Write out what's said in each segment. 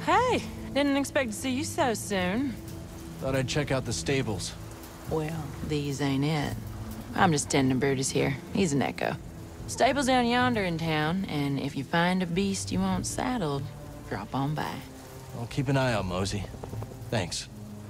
Hey, didn't expect to see you so soon. Thought I'd check out the stables. Well, these ain't it. I'm just tending Brutus here. He's an echo. Stable's down yonder in town, and if you find a beast you want saddled, drop on by. I'll keep an eye out, Mosey. Thanks.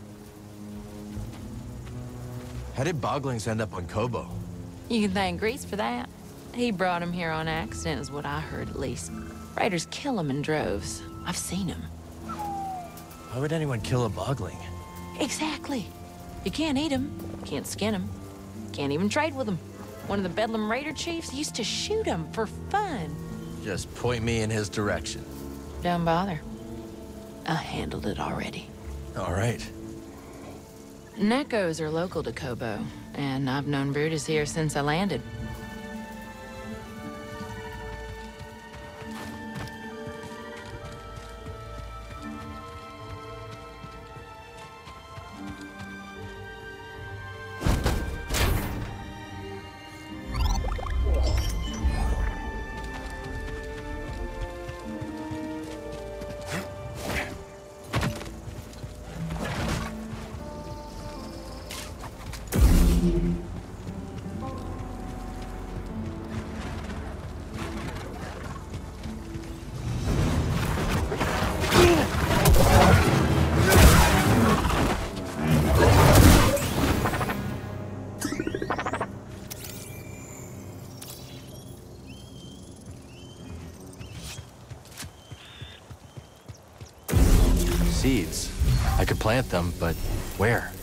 How did Boglings end up on Koboh? You can thank Grease for that. He brought him here on accident, is what I heard at least. Raiders kill him in droves. I've seen him. Why would anyone kill a Bogling? Exactly. You can't eat him, can't skin him, can't even trade with him. One of the Bedlam Raider chiefs used to shoot him for fun. Just point me in his direction. Don't bother. I handled it already. All right. Nekos are local to Koboh, and I've known Brutus here since I landed. Seeds. I could plant them, but where?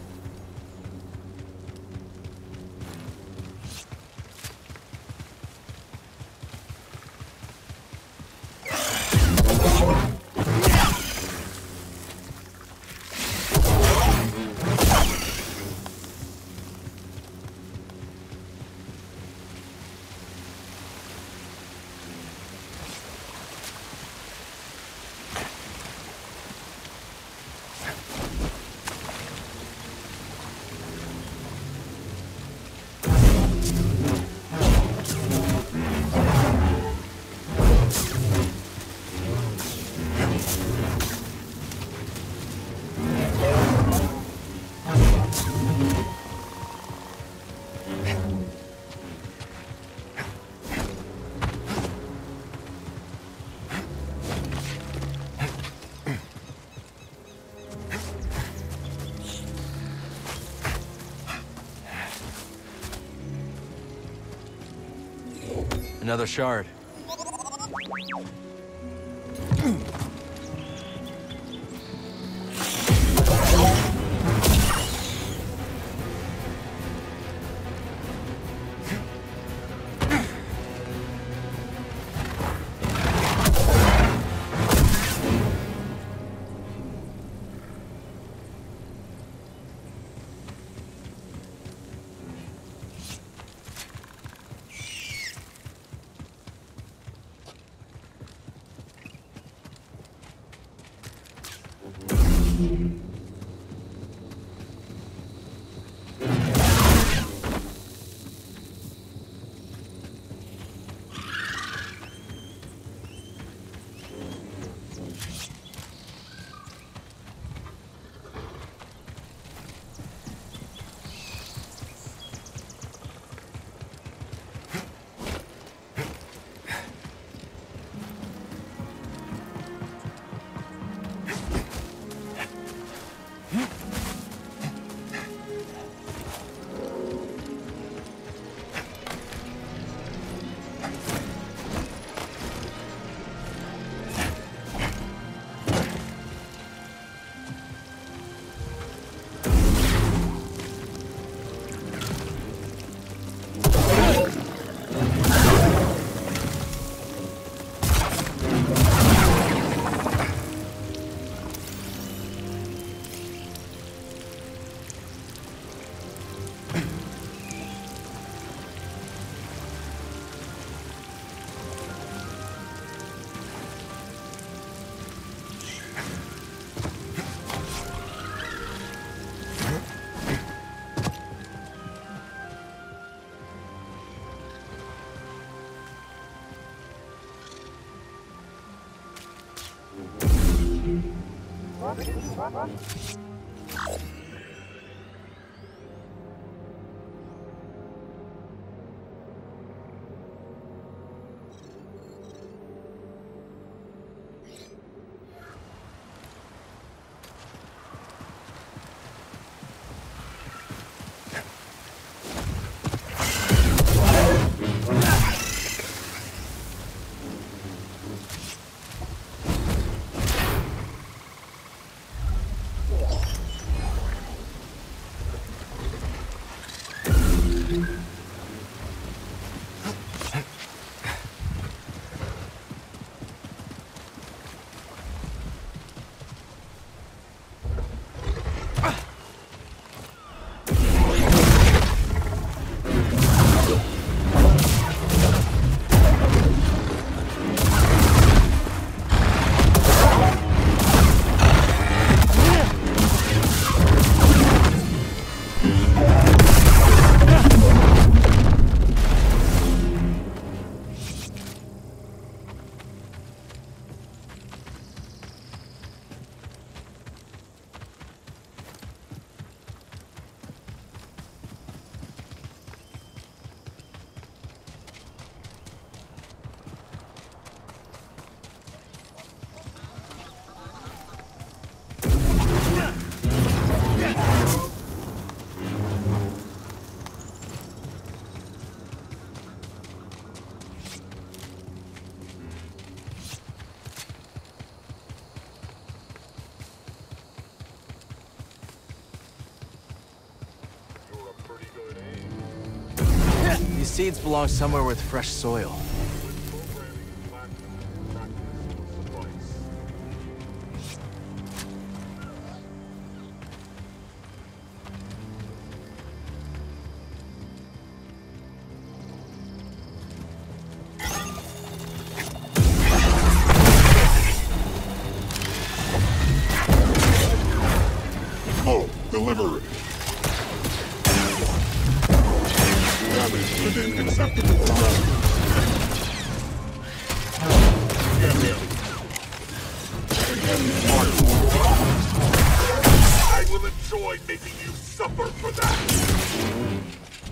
Another shard. These seeds belong somewhere with fresh soil. Oh, deliver it! Damage within acceptable parameters. I will enjoy making you suffer for that!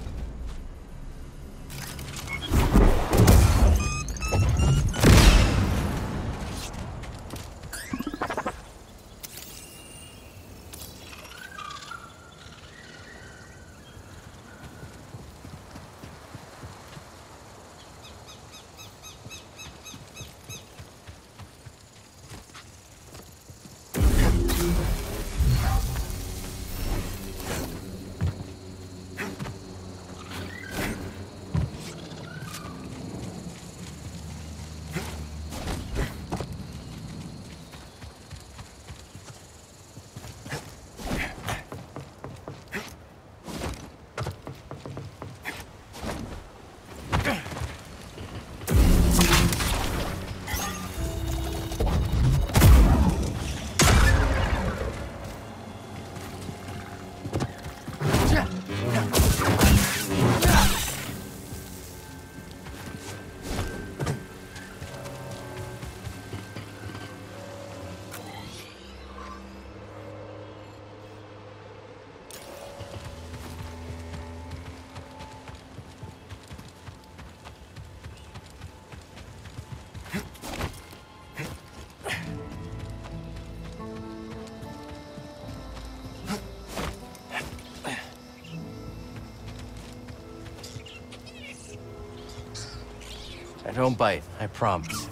I don't bite, I promise.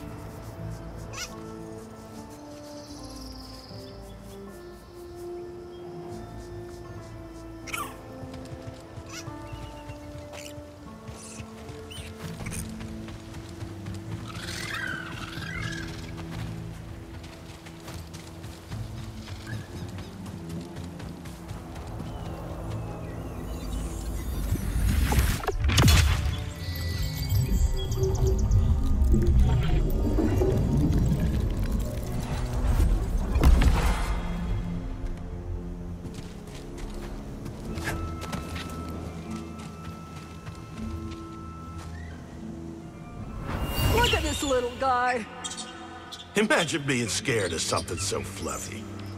Imagine being scared of something so fluffy.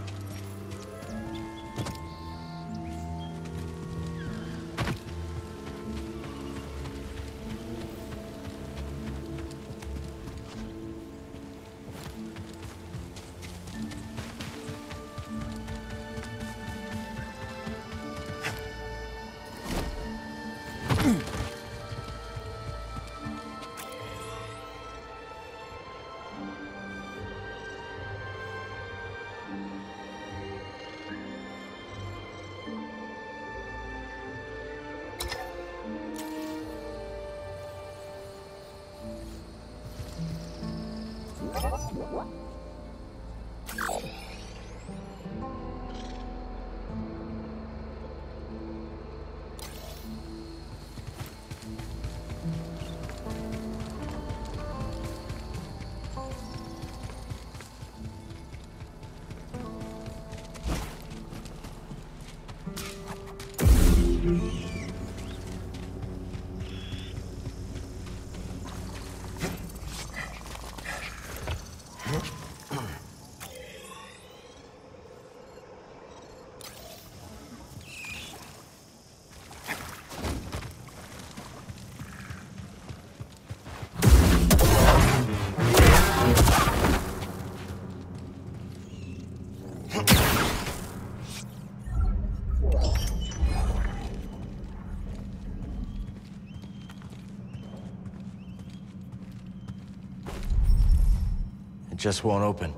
It just won't open.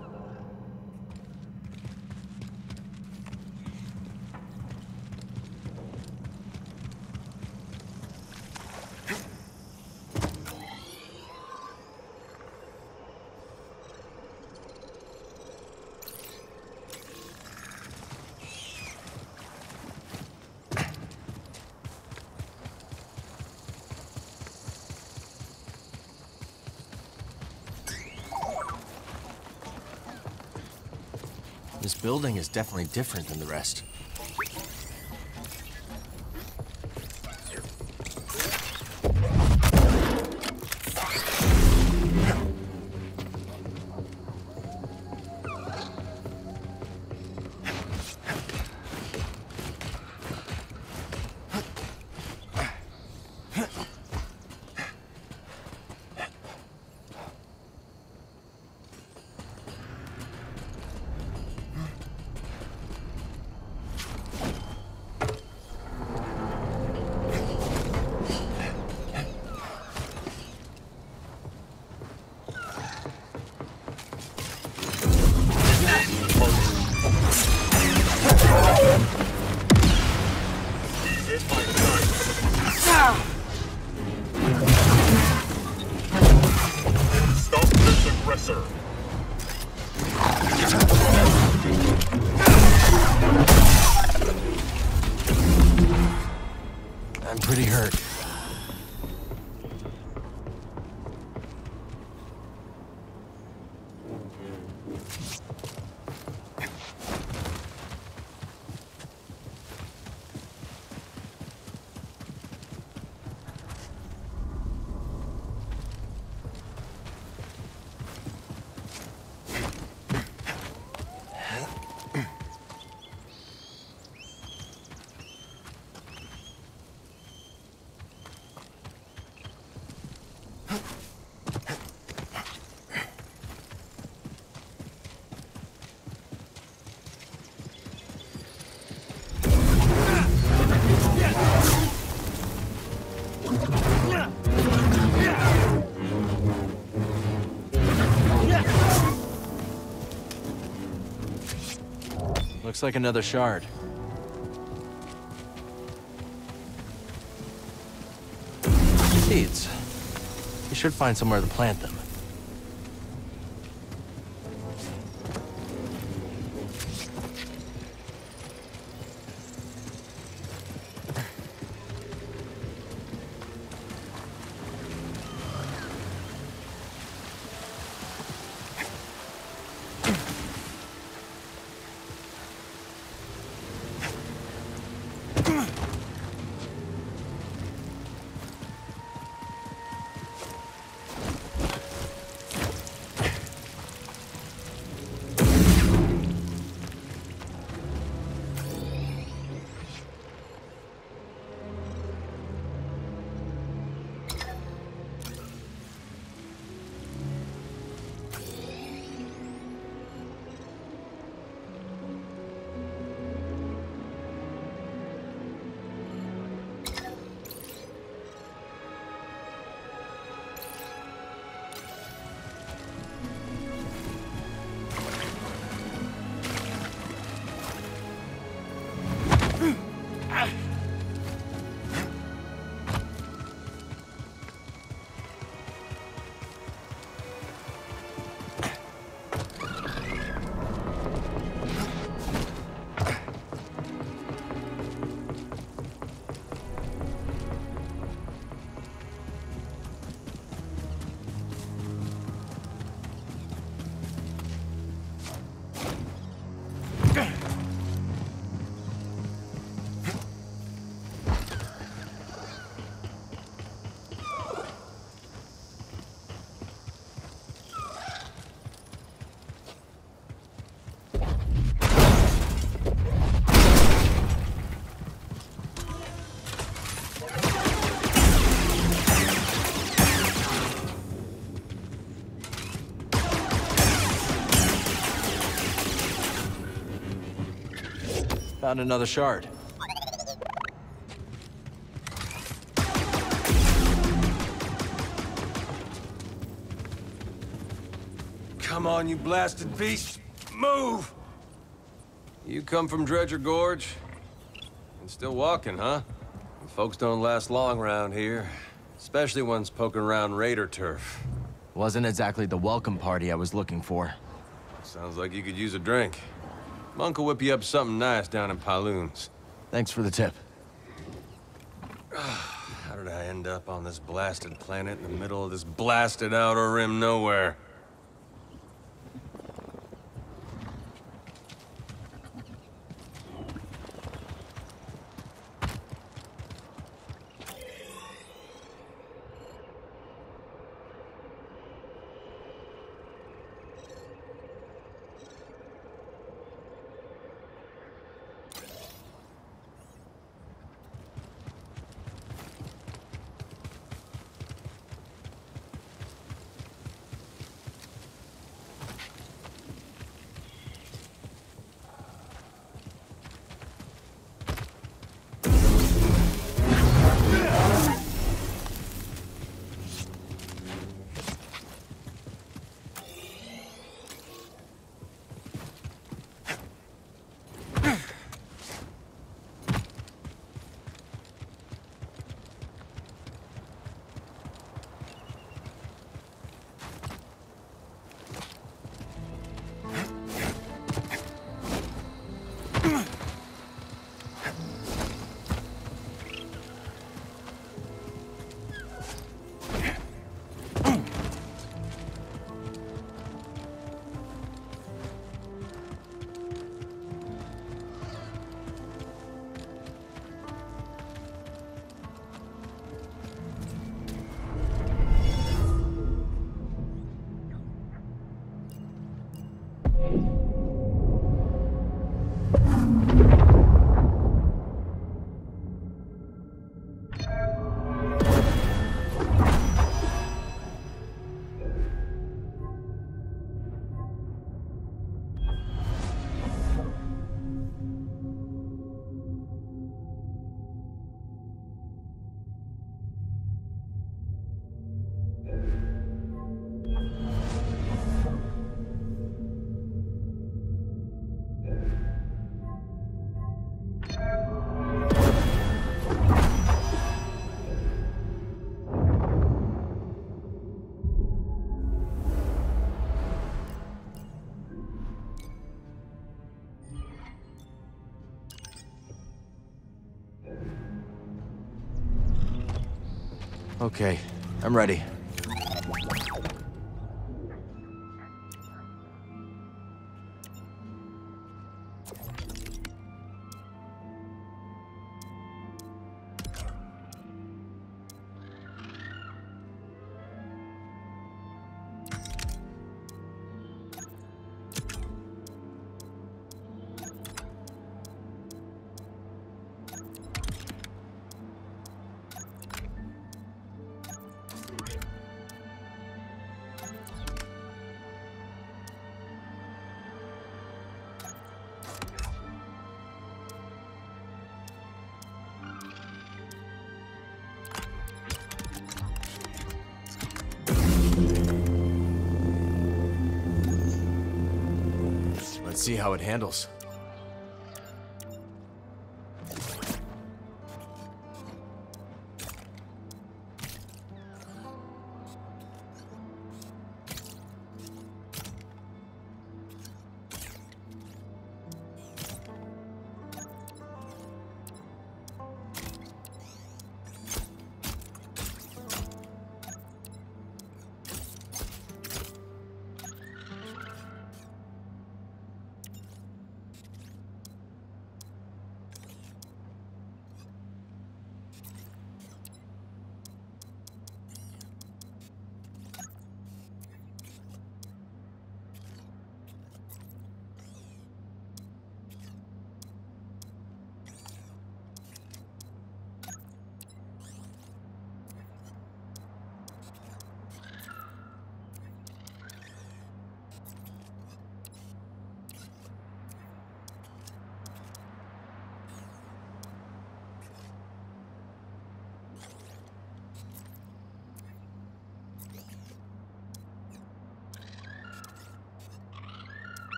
This building is definitely different than the rest. Stop this aggressor! I'm pretty hurt. Looks like another shard. Seeds. We should find somewhere to plant them. Found another shard. Come on, you blasted beast! Move! You come from Dredger Gorge? And still walking, huh? Folks don't last long around here. Especially ones poking around raider turf. Wasn't exactly the welcome party I was looking for. Sounds like you could use a drink. Monk will whip you up something nice down in Pyloon's. Thanks for the tip. How did I end up on this blasted planet in the middle of this blasted outer rim nowhere? Okay, I'm ready. Let's see how it handles.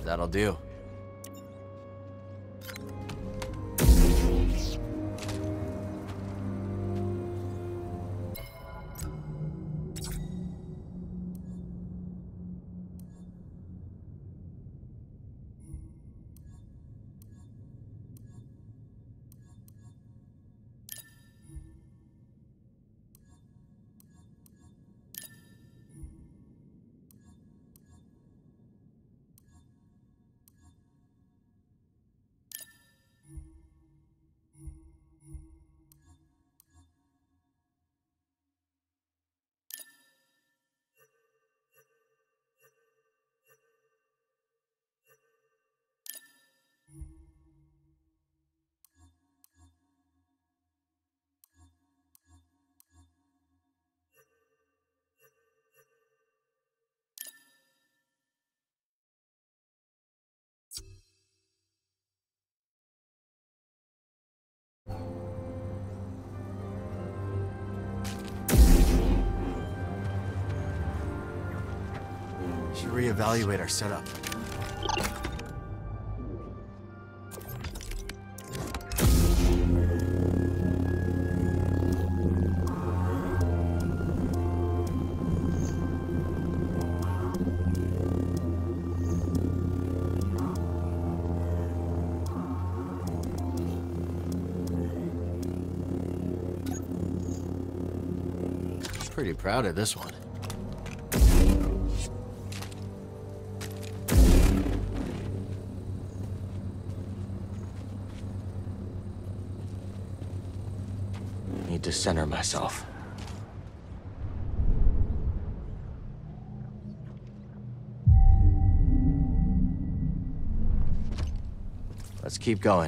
That'll do. Should reevaluate our setup. Pretty proud of this one. Need to center myself. Let's keep going.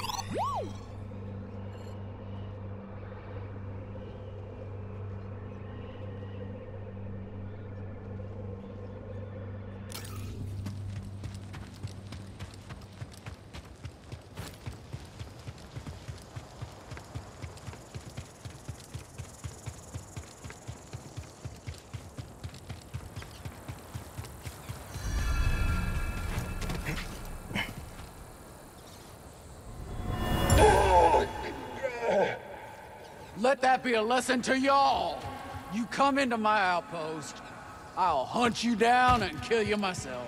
Let that be a lesson to y'all. You come into my outpost, I'll hunt you down and kill you myself.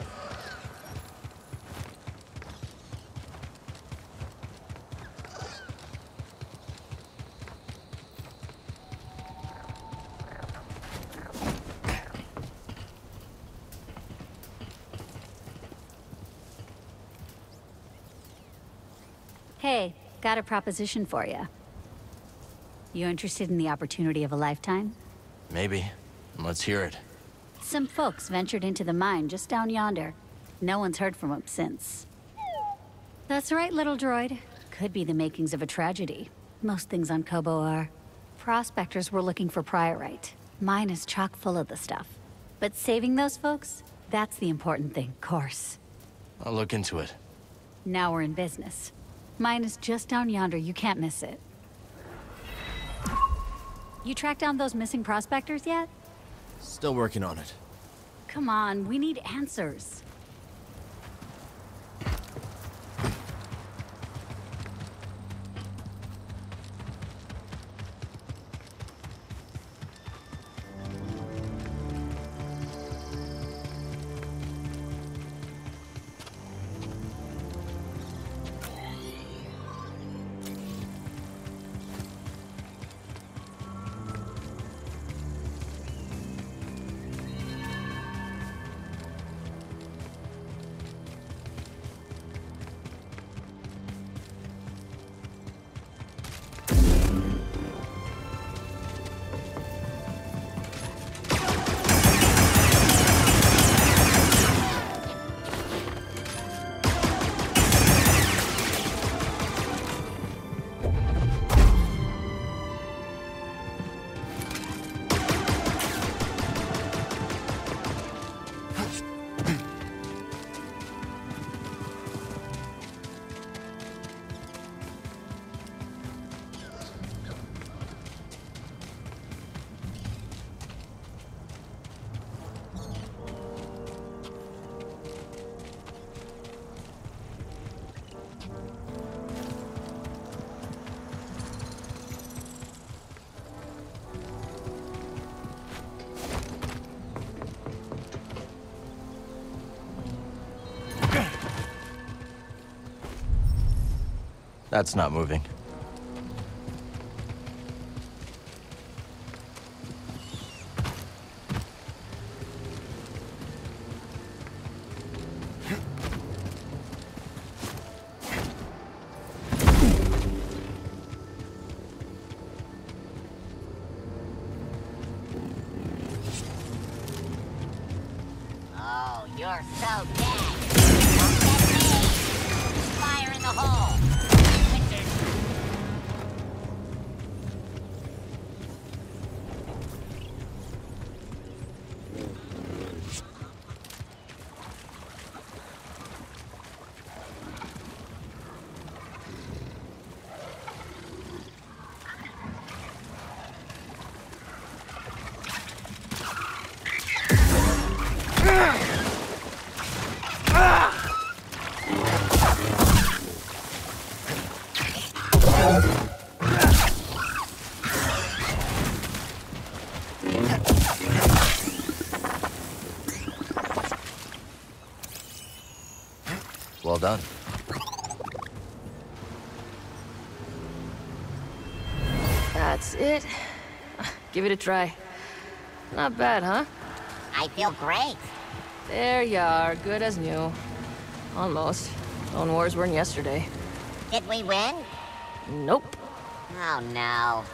Hey, got a proposition for you. You interested in the opportunity of a lifetime? Maybe. Let's hear it. Some folks ventured into the mine just down yonder. No one's heard from them since. That's right, little droid. Could be the makings of a tragedy. Most things on Kobo are. Prospectors were looking for priorite. Mine is chock full of the stuff. But saving those folks, that's the important thing, course. I'll look into it. Now we're in business. Mine is just down yonder, you can't miss it. You tracked down those missing prospectors yet? Still working on it. Come on, we need answers. That's not moving. Oh, you're so dead. Don't get me. Fire in the hole. Witches. Well done. That's it. Give it a try. Not bad, huh? I feel great. There you are, good as new. Almost. Lone Wars weren't yesterday. Did we win? Nope. Oh, no.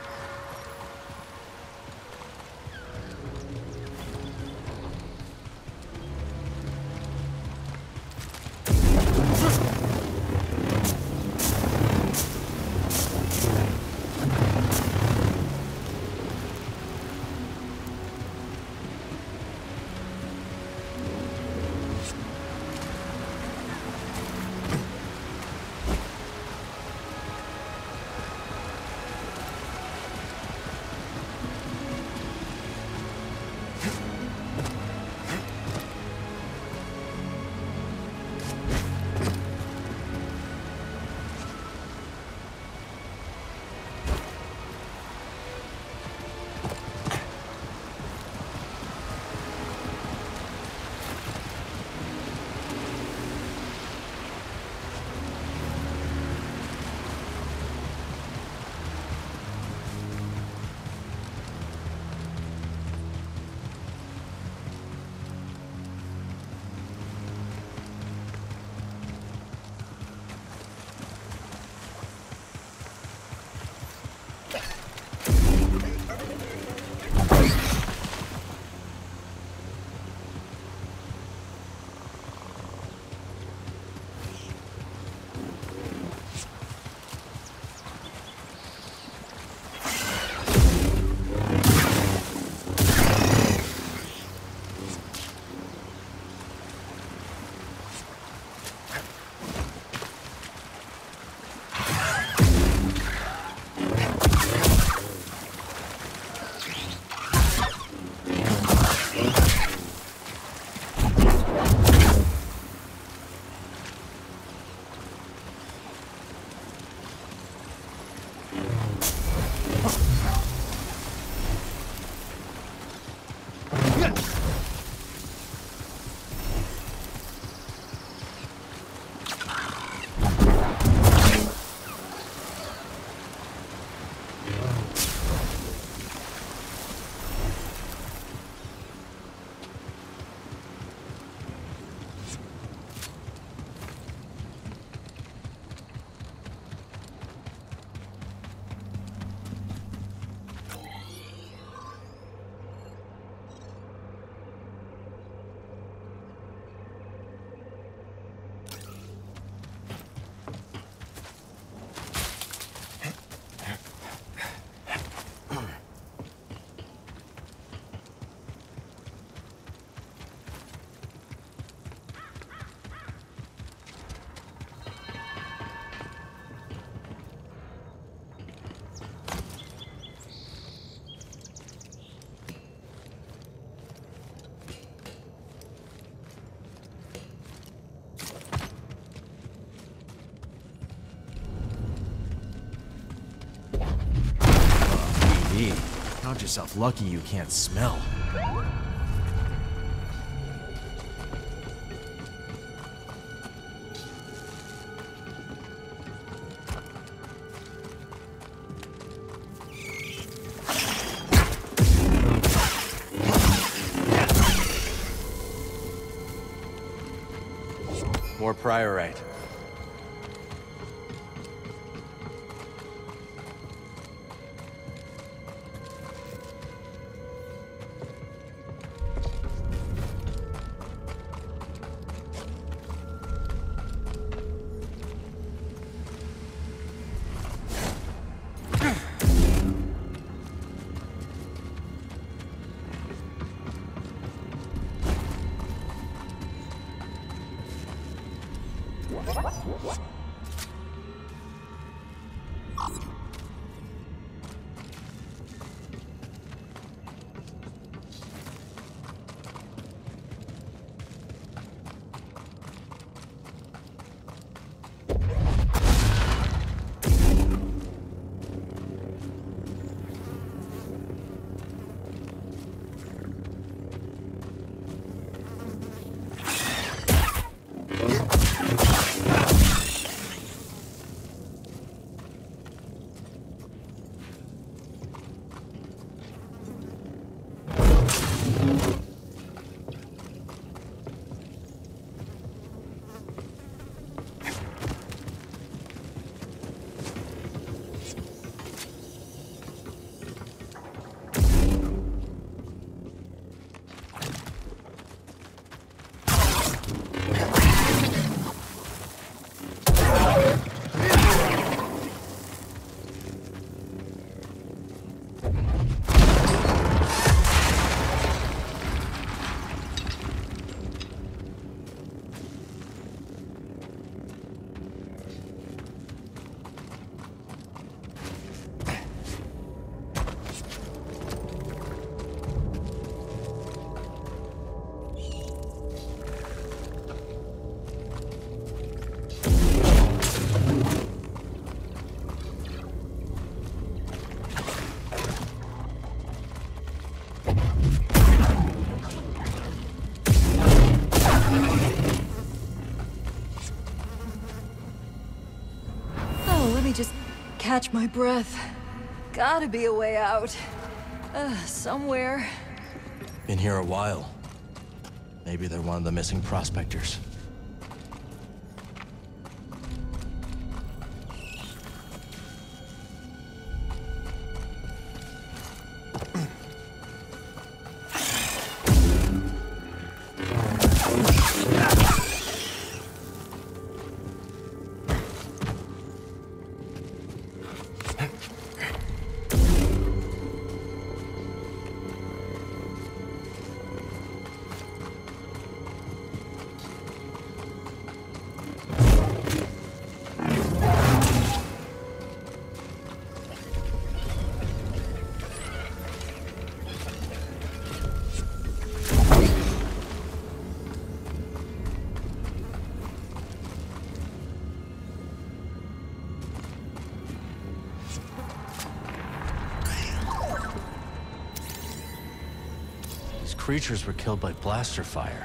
Count yourself lucky you can't smell. More priorite. Just catch my breath. Gotta be a way out. Somewhere. Been here a while. Maybe they're one of the missing prospectors. Creatures were killed by blaster fire.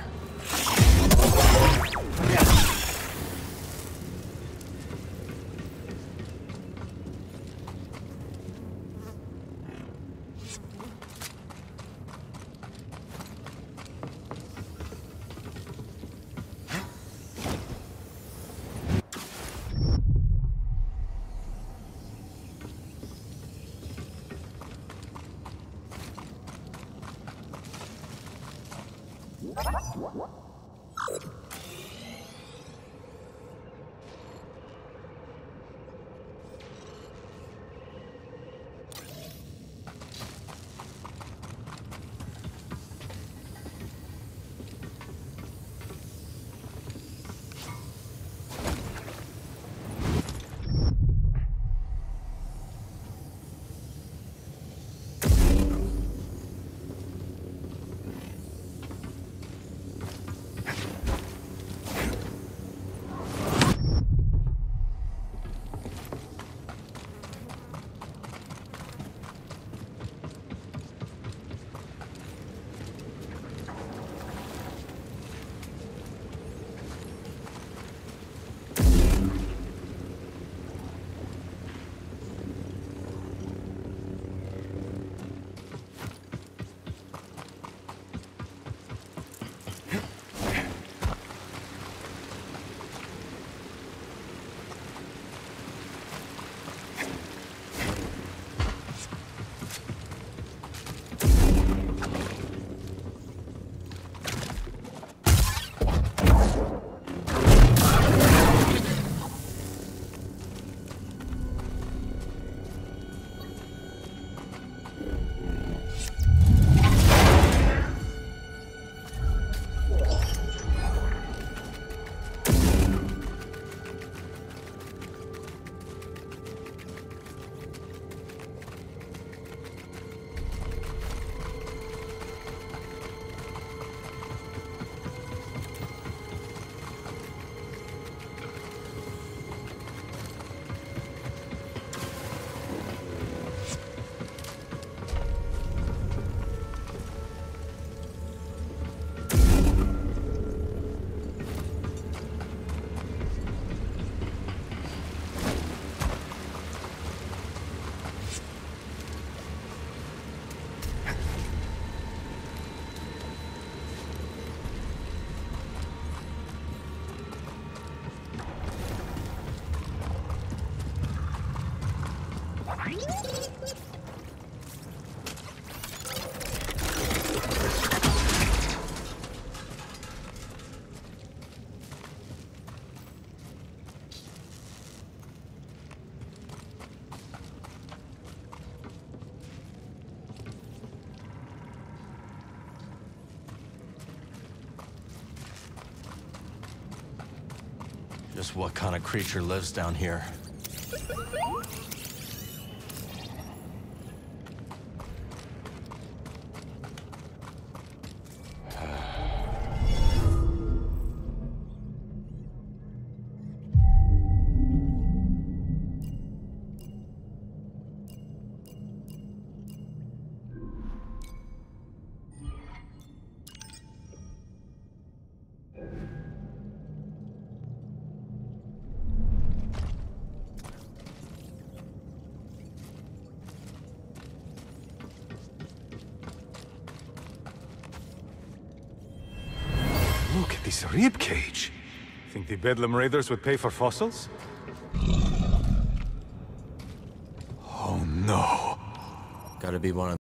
Just what kind of creature lives down here? Look at this rib cage. Think the Bedlam Raiders would pay for fossils? Oh no. Gotta be one of